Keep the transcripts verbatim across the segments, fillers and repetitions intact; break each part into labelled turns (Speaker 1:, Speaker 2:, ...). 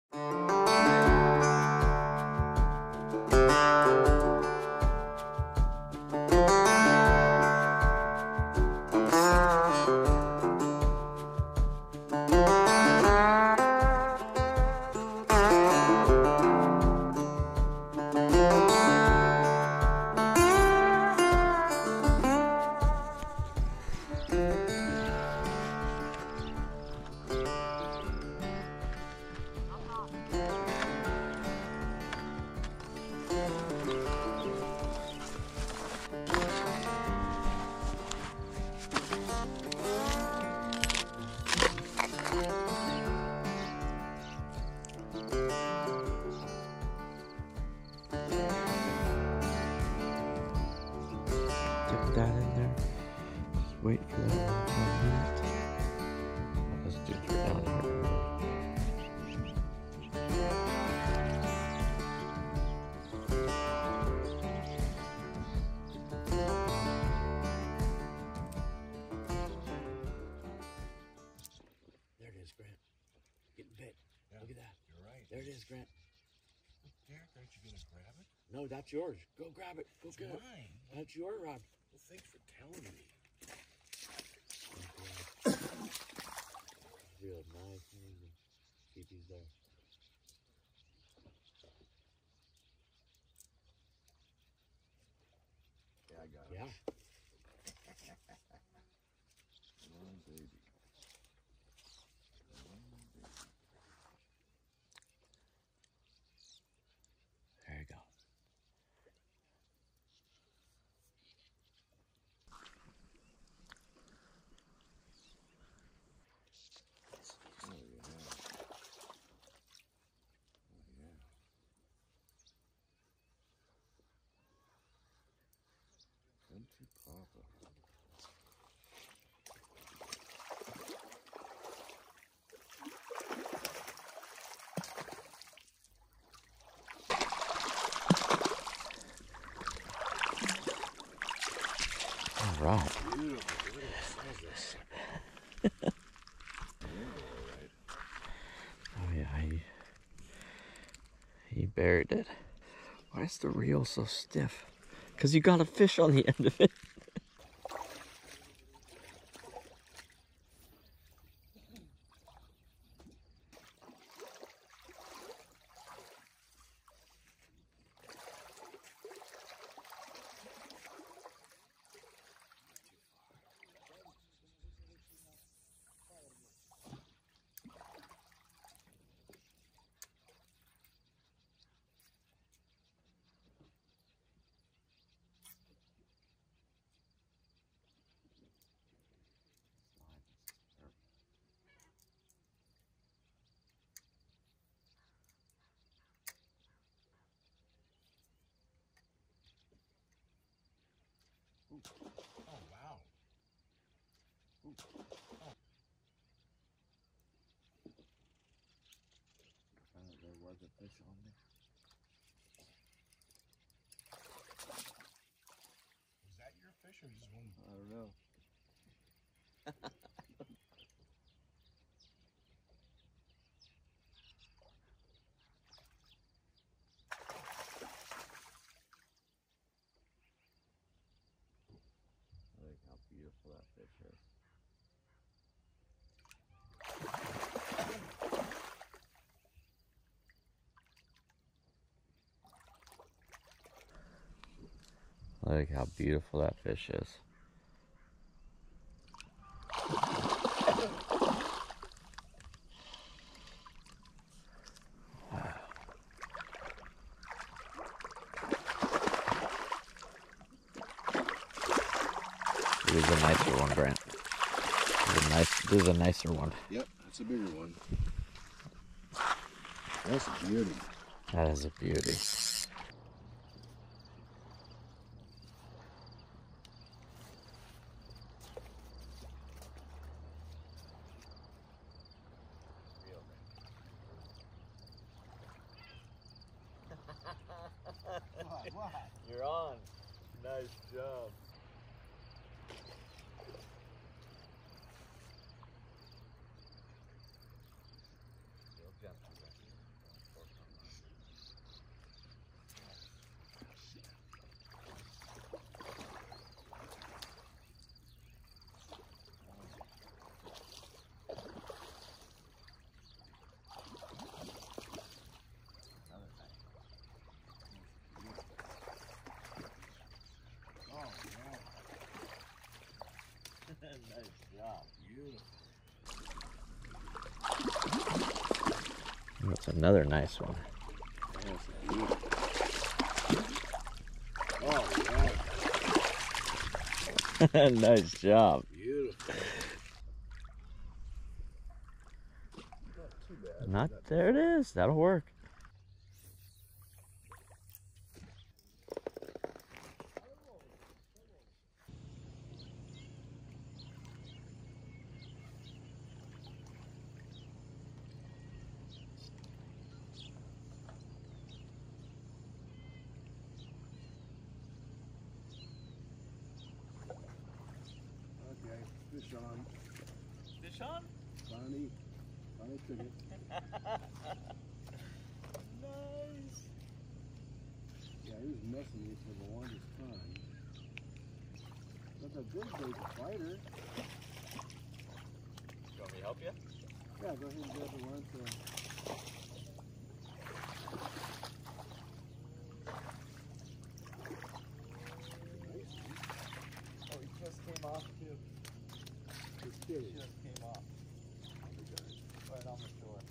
Speaker 1: That in there. Just wait for that one for a minute. Oh, those dudes are down here.
Speaker 2: There it is, Grant. Getting bit. Yeah. Look at that. You're right. There it is, Grant.
Speaker 3: Look, Derek, aren't you gonna grab it?
Speaker 2: No, that's yours. Go grab it. Go
Speaker 3: It's
Speaker 2: get it.
Speaker 3: mine.
Speaker 2: That's your rod.
Speaker 3: Well, thanks for telling me.
Speaker 2: Real nice, amazing. Keep there.
Speaker 3: Yeah, I got it.
Speaker 2: Yeah.
Speaker 3: Oh, baby. Oh, baby.
Speaker 1: There you go.
Speaker 3: Oh, yeah. Oh, yeah. Antipro.
Speaker 1: All right.
Speaker 3: Beautiful. Look at the size of this.
Speaker 1: Oh yeah, he, he buried it. Why is the reel so stiff? Because you got a fish on the end of it.
Speaker 3: Oh, wow. Ooh. Oh.
Speaker 2: Uh, there was a fish on there.
Speaker 3: Was that your fish or just one?
Speaker 2: I don't know. Look how beautiful that fish is.
Speaker 1: Look how beautiful that fish is. Wow. This is a nicer one, Grant. This is a nice. This is a nicer one.
Speaker 3: Yep, that's a bigger one. That's a beauty.
Speaker 1: That is a beauty.
Speaker 3: What? What?
Speaker 2: You're on. Nice job. Real gentle.
Speaker 1: That's another nice one.
Speaker 2: Oh, yeah.
Speaker 1: Nice job.
Speaker 2: Beautiful.
Speaker 1: Not there it is. That'll work.
Speaker 2: Okay, fish on.
Speaker 1: Fish on?
Speaker 2: Bonnie. Bonnie took it.
Speaker 1: Nice.
Speaker 2: Yeah, he was messing me for the longest time. That's a good bait to fighter.
Speaker 1: You want me to help you?
Speaker 2: Yeah, go ahead and grab the one to.
Speaker 1: Oh, he just came off too.
Speaker 2: Just kidding.
Speaker 1: He just came off. Right on the shore.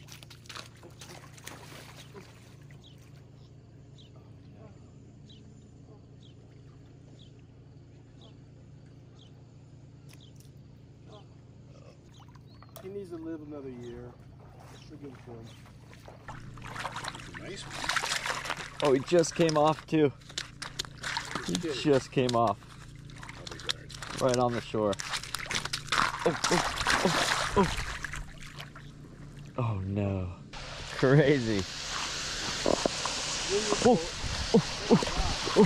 Speaker 2: He needs to live another year. We're good for him. That's a nice one.
Speaker 1: Oh, he just came off too. He just came off. Right on the shore. Oh, oh, oh, oh. Oh no. Crazy. Oh, oh, oh, oh.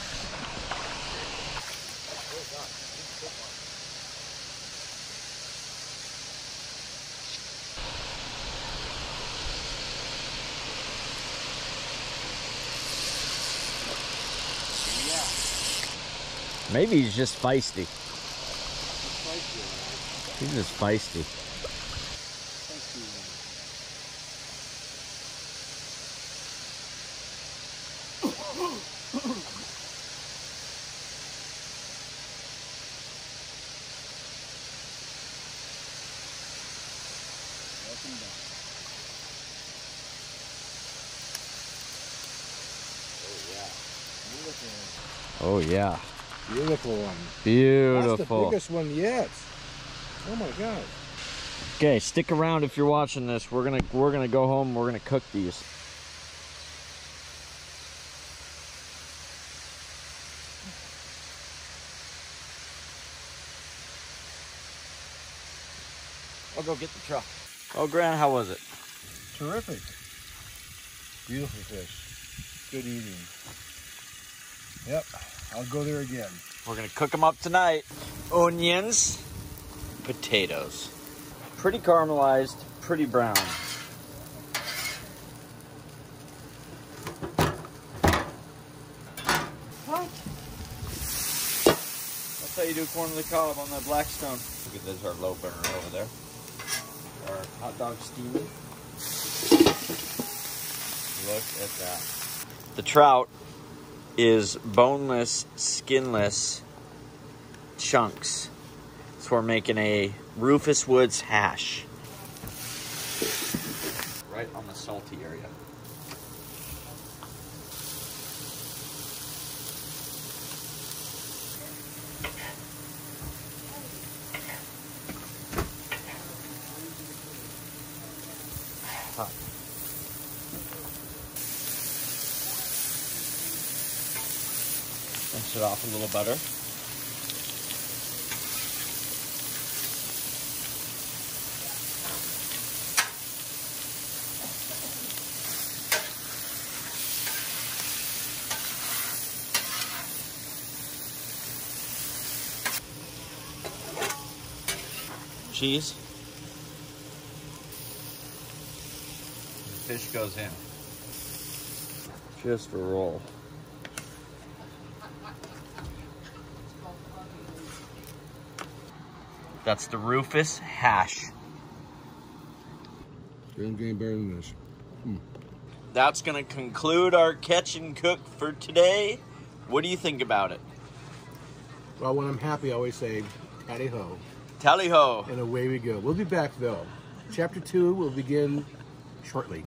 Speaker 1: Maybe he's just feisty. He's just feisty. Oh yeah.
Speaker 2: Beautiful one.
Speaker 1: Beautiful.
Speaker 2: That's the biggest one yet. Oh my god.
Speaker 1: Okay, stick around if you're watching this. We're gonna we're gonna go home. We're gonna cook these. I'll go get the truck. Oh, Grant, how was it?
Speaker 2: Terrific. Beautiful fish. Good eating. Yep, I'll go there again.
Speaker 1: We're gonna cook them up tonight. Onions, potatoes. Pretty caramelized, pretty brown. What? That's how you do corn on the cob on that Blackstone. Look at this, our low burner over there. Our hot dog steaming. Look at that. The trout is boneless, skinless chunks. So we're making a Rufus Woods hash. Right on the salty area. Hot. Rinse it off a little butter. Cheese. The fish goes in. Just a roll. That's the Rufus hash.
Speaker 2: Doesn't get any better than this. Hmm.
Speaker 1: That's gonna conclude our catch and cook for today. What do you think about it?
Speaker 2: Well, when I'm happy, I always say, tally ho.
Speaker 1: Tally ho.
Speaker 2: And away we go. We'll be back, though. Chapter two will begin shortly.